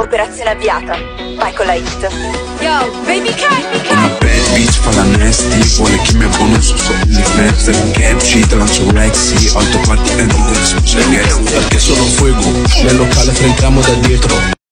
Operazione avviata. Vai con la hit. Yo, baby cut. Una bad bitch fa la nasty, vuole che mi abbono su OnlyFans. Cap shit, lancio Rexy, alto party and do spaghetti. Perché sono fuego, nel locale entriamo da dietro.